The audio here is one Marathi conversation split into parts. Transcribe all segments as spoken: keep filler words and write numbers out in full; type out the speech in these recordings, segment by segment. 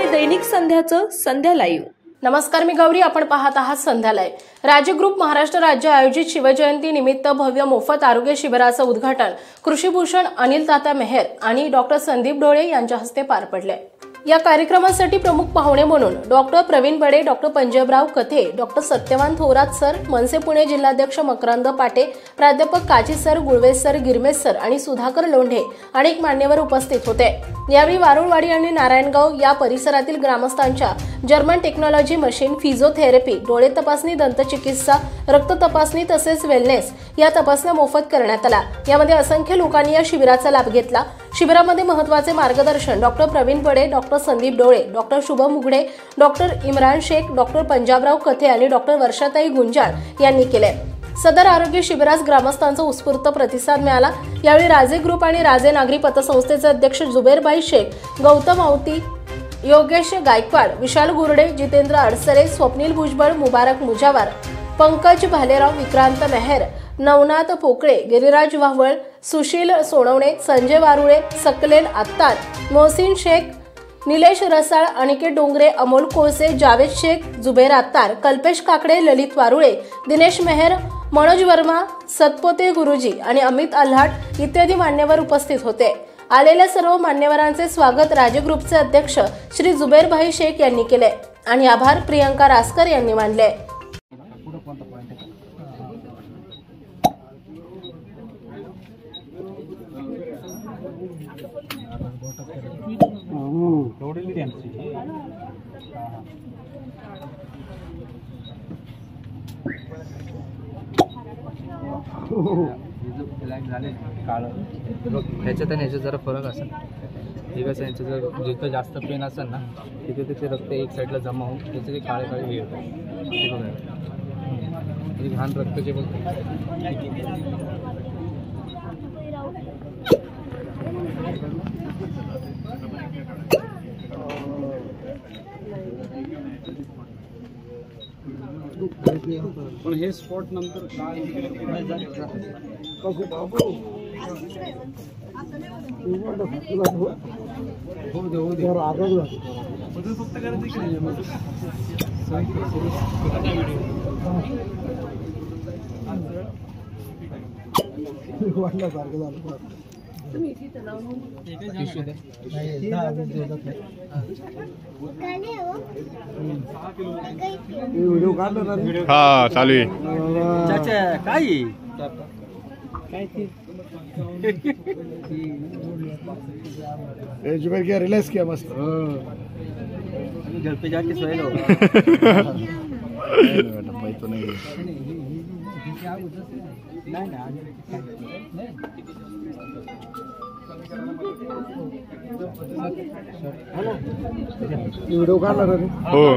शिवाय दैनिक संध्याचं संध्या लाईव्ह। नमस्कार, मी गौरी, आपण पाहत आहात संध्या लाईव्ह। राज्य ग्रुप महाराष्ट्र राज्य आयोजित शिवजयंती निमित्त भव्य मोफत आरोग्य शिबिराचं उद्घाटन कृषीभूषण अनिल तात्या मेहर आणि डॉक्टर संदीप डोळे यांच्या हस्ते पार पडले। या कार्यक्रमासाठी प्रमुख पाहुणे म्हणून doctor Pravin Bade, doctor Panjabrao Kathe, doctor Satyawan Thorat sir, MNS Pune जिल्हाध्यक्ष मकरंद पाटे, प्राध्यापक Kazi sir, Gulve sir, Girme sir आणि सुधाकर लोंढे अनेक मान्यवर उपस्थित होते। यावेळी वारुळवाडी आणि नारायणगाव या परिसरातील ग्रामस्थांच्या जर्मन टेक्नॉलॉजी मशीन, फिजिओथेरपी, डोळे तपासणी, दंतचिकित्सा, रक्त तपासणी तसेच वेलनेस या तपासण्या मोफत करण्यात आल्या। यामध्ये असंख्य लोकांनी या शिबिराचा लाभ घेतला। शिबिरामध्ये महत्त्वाचे मार्गदर्शन doctor Pravin Bade, doctor Sandeep Dole, doctor Shubham Mugde, doctor Imran Shaikh, doctor Panjabrao Kathe आणि डॉक्टर वर्षाताई गुंजाळ यांनी केले। सदर आरोग्य शिबिरास ग्रामस्थांचा उत्स्फूर्त प्रतिसाद मिळाला। यावेळी राजे ग्रुप आणि राजे नागरी पतसंस्थेचे अध्यक्ष जुबेरभाई शेख, गौतम आवती, योगेश गायकवाड, विशाल गुरडे, जितेंद्र अडसरे, स्वप्नील भुजबळ, मुबारक मुजावर, पंकज भालेराव, विक्रांत मेहर, नवनाथ पोकळे, गिरिराज वाहवळ, सुशील सोनवणे, संजय वारुळे, सकलेल आत्तार, मोहसिन शेख, निलेश रसाळ, अनिकेत डोंगरे, अमोल कोळसे, जावेद शेख, जुबेर आत्तार, कल्पेश काकडे, ललित वारुळे, दिनेश मेहर, मनोज वर्मा, सतपोते गुरुजी आणि अमित आल्हाट इत्यादी मान्यवर उपस्थित होते। आलेल्या सर्व मान्यवरांचे स्वागत राजे ग्रुपचे अध्यक्ष श्री जुबेरभाई शेख यांनी केले आणि आभार प्रियंका रासकर यांनी मानले। ह्याच्यात आणि ह्याच्यात जरा फरक असेल। हे कसं यांचं जर जिथं जास्त पेन असेल ना तिथे तिथे रक्त एक साईडला जमा होऊन त्याचे ते काळे काळे हे होतं। ते बघा म्हणजे घाण रक्त जे बघ पण हे स्पॉट नंतर काय व्हिडिओ काढला ना? हा चालू आहे। चाचा काय ए जुबेर क्या रिलैक्स किया मस्त। घर पे जाके सोए लो। बेटा भाई तो नहीं व्हिडिओ काढला ना? हो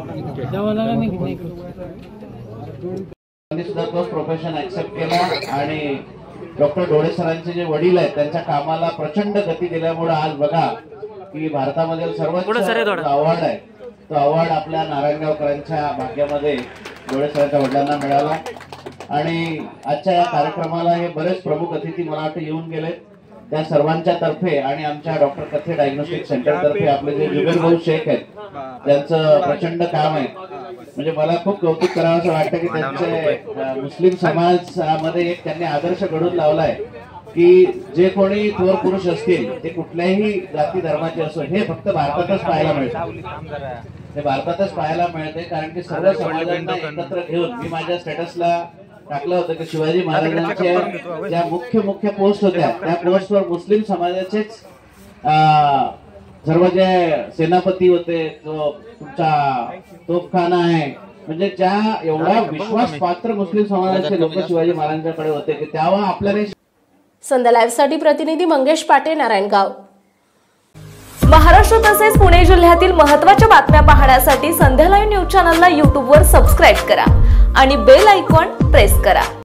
सुद्धा तो प्रोफेशन ऍक्सेप्ट केला आणि डॉक्टर डोळे सरांचे जे वडील आहेत त्यांच्या कामाला प्रचंड गती दिल्यामुळे आज बघा की भारतामधील सर्वोच्च अवॉर्ड आहे तो अवॉर्ड आपल्या नारायणगावकरांच्या भाग्यामध्ये डोळे सरांच्या वडिलांना मिळाला। आणि आजच्या या कार्यक्रमाला हे बरेच प्रमुख अतिथी मला वाटतं येऊन गेले। त्या सर्वांच्या तर्फे आणि आमच्या डॉक्टर कथे डायग्नोस्टिक सेंटर तर्फे आपले जे जुबेरभाई शेख आहेत त्यांचं प्रचंड काम आहे। म्हणजे मला खूप कौतुक करावं असं वाटतं की त्यांचे मुस्लिम समाजामध्ये एक त्यांनी आदर्श घडून लावलाय की जे कोणी थोर पुरुष असतील ते कुठल्याही जाती धर्माचे असो हे फक्त भारतातच पाहायला मिळतं। ते भारतातच पाहायला मिळते कारण की सर्व समाजांना एकत्र घेऊन मी माझ्या स्टेटसला टाकलं होतं की शिवाजी महाराजांच्या ज्या मुख्य मुख्य पोस्ट होत्या त्या पोस्टवर मुस्लिम समाजाचेच सर्व जे सेनापती होते, जो तुमचा तोफखाना आहे, म्हणजे ज्या एवढा विश्वास पात्र मुस्लिम समाजाचे लोक शिवाजी महाराजांकडे होते की तेव्हा आपल्याला। संध्या लाईव्ह साठी प्रतिनिधी मंगेश पाटे, नारायणगाव। महाराष्ट्र तसेच पुणे जिल्ह्यातील महत्त्वाच्या बातम्या पाहण्यासाठी संध्या लाईव्ह न्यूज चॅनलला यूट्यूबवर सबस्क्राईब करा आणि बेल आयकॉन प्रेस करा।